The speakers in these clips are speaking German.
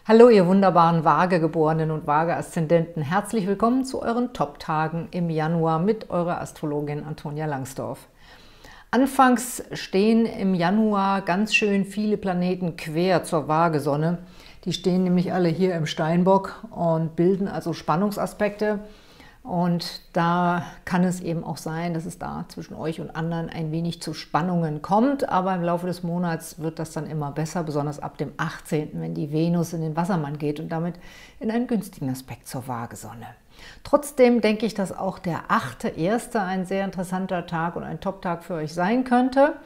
Hallo, ihr wunderbaren Waagegeborenen und Waage-Aszendenten. Herzlich willkommen zu euren Top-Tagen im Januar mit eurer Astrologin Antonia Langsdorf. Anfangs stehen im Januar ganz schön viele Planeten quer zur Waagesonne. Die stehen nämlich alle hier im Steinbock und bilden also Spannungsaspekte. Und da kann es eben auch sein, dass es da zwischen euch und anderen ein wenig zu Spannungen kommt. Aber im Laufe des Monats wird das dann immer besser, besonders ab dem 18., wenn die Venus in den Wassermann geht und damit in einen günstigen Aspekt zur Waagesonne. Trotzdem denke ich, dass auch der 8.1. ein sehr interessanter Tag und ein Top-Tag für euch sein könnte.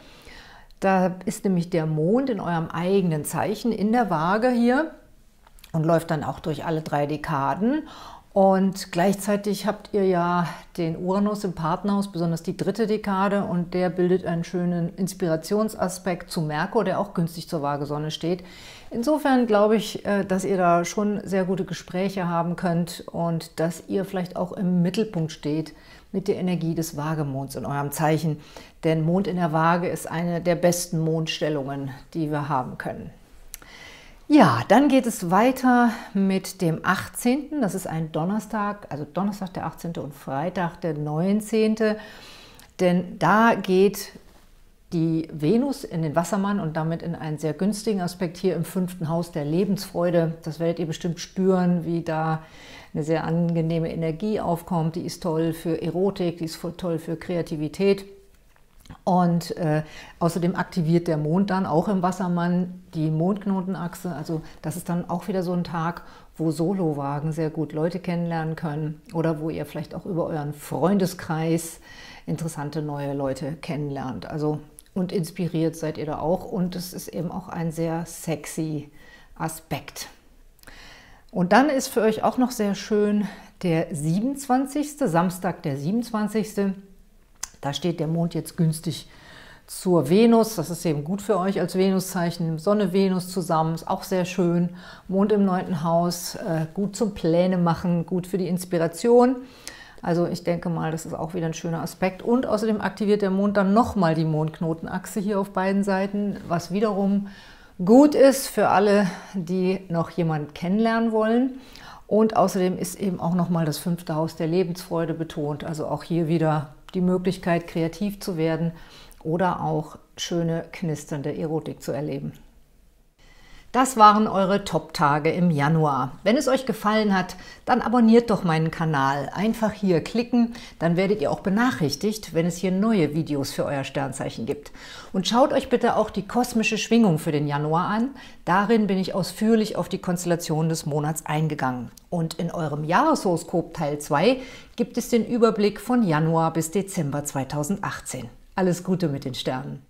Da ist nämlich der Mond in eurem eigenen Zeichen in der Waage hier und läuft dann auch durch alle 3 Dekaden. Und gleichzeitig habt ihr ja den Uranus im Partnerhaus, besonders die 3. Dekade, und der bildet einen schönen Inspirationsaspekt zu Merkur, der auch günstig zur Waagesonne steht. Insofern glaube ich, dass ihr da schon sehr gute Gespräche haben könnt und dass ihr vielleicht auch im Mittelpunkt steht mit der Energie des Waagemonds in eurem Zeichen. Denn Mond in der Waage ist eine der besten Mondstellungen, die wir haben können. Ja, dann geht es weiter mit dem 18., das ist ein Donnerstag, also Donnerstag der 18. und Freitag der 19., denn da geht die Venus in den Wassermann und damit in einen sehr günstigen Aspekt hier im 5. Haus der Lebensfreude. Das werdet ihr bestimmt spüren, wie da eine sehr angenehme Energie aufkommt. Die ist toll für Erotik, die ist toll für Kreativität. Und außerdem aktiviert der Mond dann auch im Wassermann die Mondknotenachse. Also das ist dann auch wieder so ein Tag, wo Solowagen sehr gut Leute kennenlernen können oder wo ihr vielleicht auch über euren Freundeskreis interessante neue Leute kennenlernt. Also und inspiriert seid ihr da auch. Und es ist eben auch ein sehr sexy Aspekt. Und dann ist für euch auch noch sehr schön der 27., Samstag der 27., da steht der Mond jetzt günstig zur Venus. Das ist eben gut für euch als Venuszeichen. Sonne, Venus zusammen, ist auch sehr schön. Mond im 9. Haus, gut zum Pläne machen, gut für die Inspiration. Also ich denke mal, das ist auch wieder ein schöner Aspekt. Und außerdem aktiviert der Mond dann nochmal die Mondknotenachse hier auf beiden Seiten, was wiederum gut ist für alle, die noch jemanden kennenlernen wollen. Und außerdem ist eben auch nochmal das 5. Haus der Lebensfreude betont. Also auch hier wieder die Möglichkeit, kreativ zu werden oder auch schöne, knisternde Erotik zu erleben. Das waren eure Top-Tage im Januar. Wenn es euch gefallen hat, dann abonniert doch meinen Kanal. Einfach hier klicken, dann werdet ihr auch benachrichtigt, wenn es hier neue Videos für euer Sternzeichen gibt. Und schaut euch bitte auch die kosmische Schwingung für den Januar an. Darin bin ich ausführlich auf die Konstellation des Monats eingegangen. Und in eurem Jahreshoroskop Teil 2 gibt es den Überblick von Januar bis Dezember 2018. Alles Gute mit den Sternen!